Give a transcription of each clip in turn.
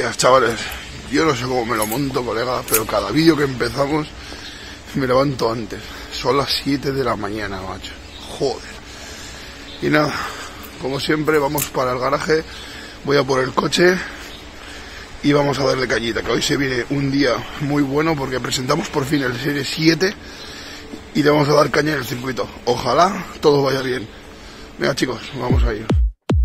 días, chavales. Yo no sé cómo me lo monto, colega, pero cada vídeo que empezamos me levanto antes. Son las 7 de la mañana, macho. Joder. Y nada, como siempre vamos para el garaje. Voy a por el coche y vamos a darle cañita, que hoy se viene un día muy bueno porque presentamos por fin el Serie 7 y le vamos a dar caña en el circuito. Ojalá todo vaya bien. Venga, chicos, vamos a ir.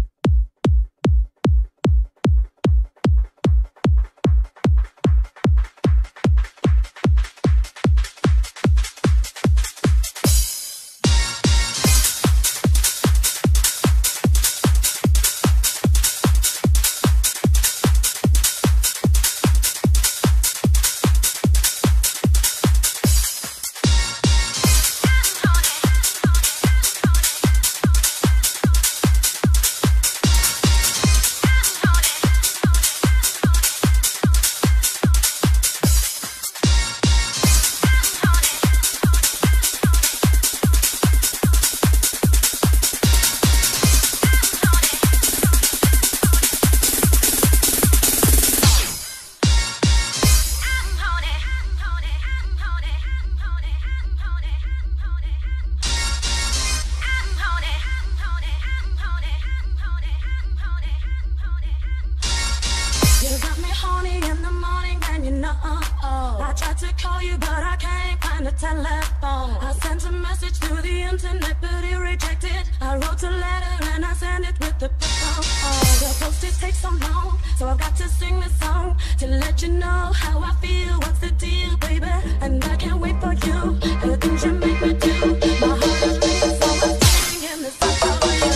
I tried to call you, but I can't find the telephone. I sent a message through the internet, but it rejected. I wrote a letter and I sent it with the phone. The post it takes so long, so I've got to sing this song to let you know how I feel. What's the deal, baby? And I can't wait for you. The things you make me do. My heart is racing, so I'm singing this song for you.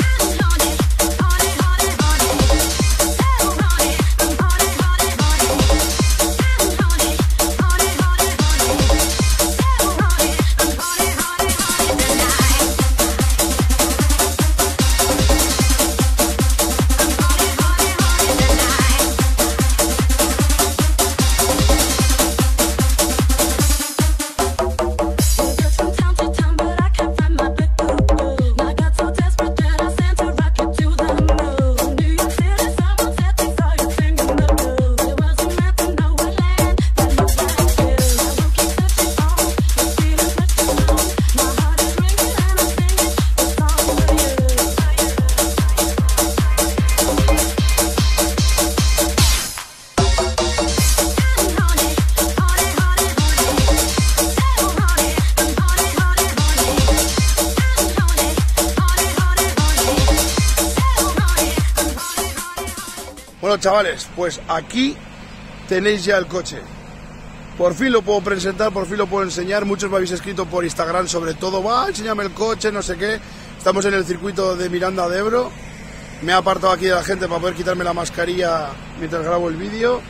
Bueno, chavales, pues aquí tenéis ya el coche. Por fin lo puedo presentar, por fin lo puedo enseñar. Muchos me habéis escrito por Instagram sobre todo. Enséñame el coche, no sé qué. Estamos en el circuito de Miranda de Ebro. Me he apartado aquí de la gente para poder quitarme la mascarilla mientras grabo el vídeo.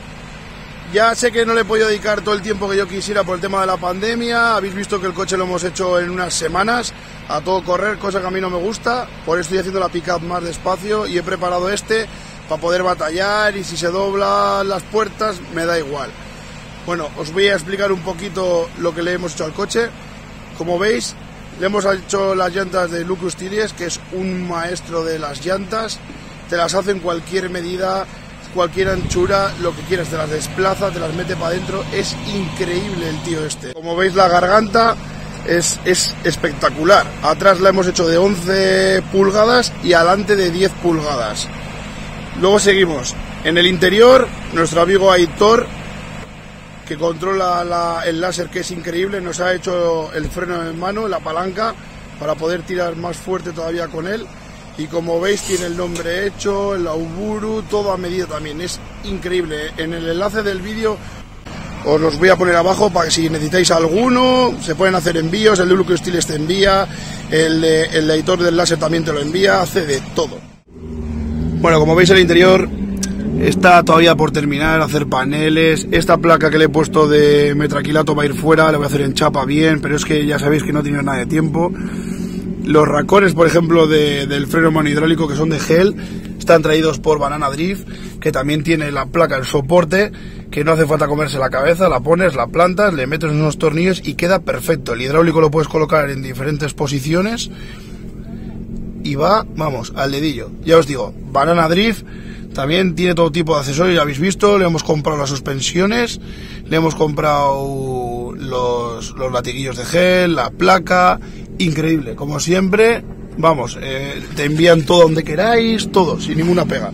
Ya sé que no le he podido dedicar todo el tiempo que yo quisiera por el tema de la pandemia. Habéis visto que el coche lo hemos hecho en unas semanas, a todo correr, cosa que a mí no me gusta. Por eso estoy haciendo la pick-up más despacio y he preparado este para poder batallar, y si se doblan las puertas me da igual. Bueno, os voy a explicar un poquito lo que le hemos hecho al coche. Como veis, le hemos hecho las llantas de Lucas Tires, que es un maestro de las llantas. Te las hace en cualquier medida, cualquier anchura, lo que quieras, te las desplaza, te las mete para adentro. Es increíble el tío este. Como veis, la garganta es espectacular. Atrás la hemos hecho de 11 pulgadas y adelante de 10 pulgadas. Luego seguimos. En el interior, nuestro amigo Aitor, que controla el láser, que es increíble, nos ha hecho el freno en mano, la palanca, para poder tirar más fuerte todavía con él. Y como veis, tiene el nombre hecho, el Auburu, todo a medida también. Es increíble. En el enlace del vídeo os los voy a poner abajo para que si necesitáis alguno, se pueden hacer envíos. El de Lucas Tires te envía, el de Aitor del láser también te lo envía, hace de todo. Bueno, como veis, el interior está todavía por terminar, hacer paneles. Esta placa que le he puesto de metraquilato va a ir fuera, le voy a hacer en chapa bien, pero es que ya sabéis que no he tenido nada de tiempo. Los racones, por ejemplo, del freno mano hidráulico, que son de gel, están traídos por Banana Drift, que también tiene la placa, el soporte, que no hace falta comerse la cabeza, la pones, la plantas, le metes unos tornillos y queda perfecto. El hidráulico lo puedes colocar en diferentes posiciones y va, vamos, al dedillo. Ya os digo, Banana Drift también tiene todo tipo de accesorios, ya habéis visto, le hemos comprado las suspensiones, le hemos comprado los latiguillos de gel, la placa, increíble, como siempre, vamos, te envían todo donde queráis, todo, sin ninguna pega.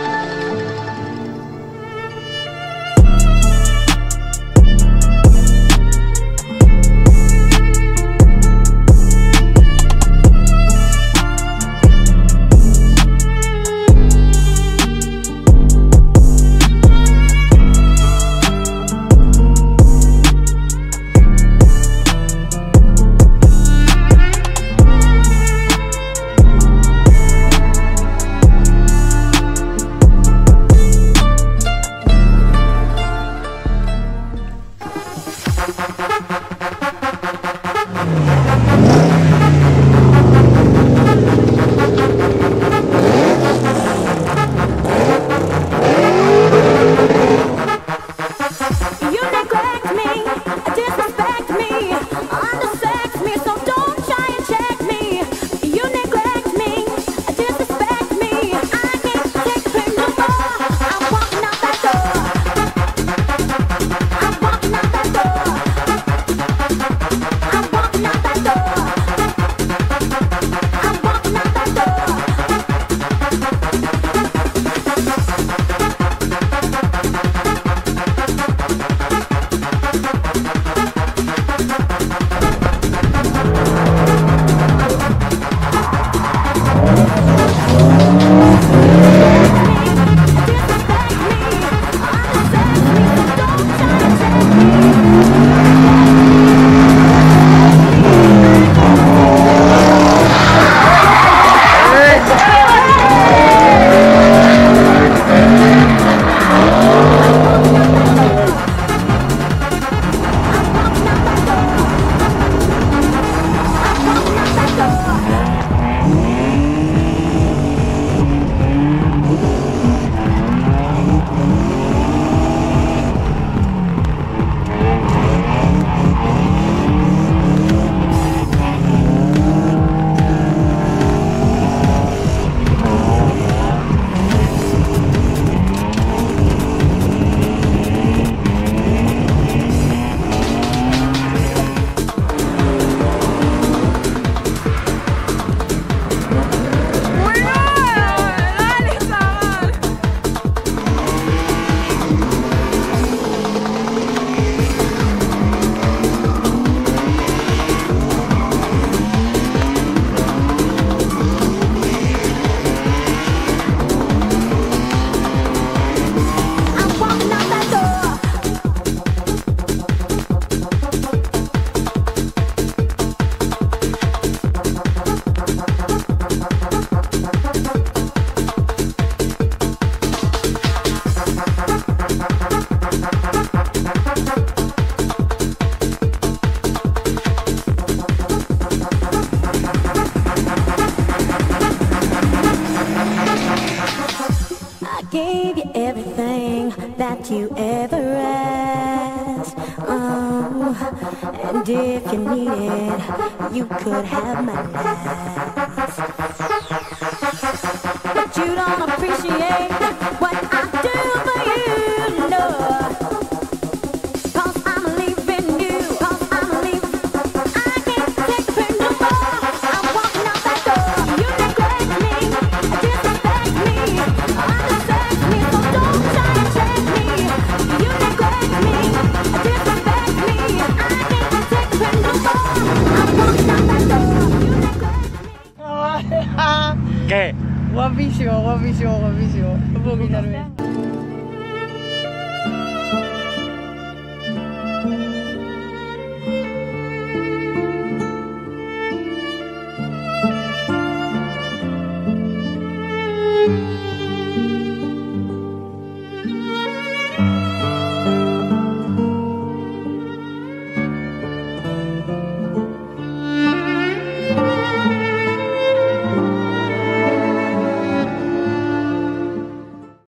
gave you everything that you ever asked. Oh, and if you needed, you could have my last. But you don't appreciate what I do for you, no. 'Cause I'm leaving you, 'cause I'm leaving. I can't take pain no more. I'm walking out that door. You neglect me, disrespect me, understand me, so don't try to check me. You neglect me, disrespect me. I can't take pain no more. I'm walking out that door. You neglect me. ¿Qué? Guapísimo, guapísimo, guapísimo. Un poquito nervioso.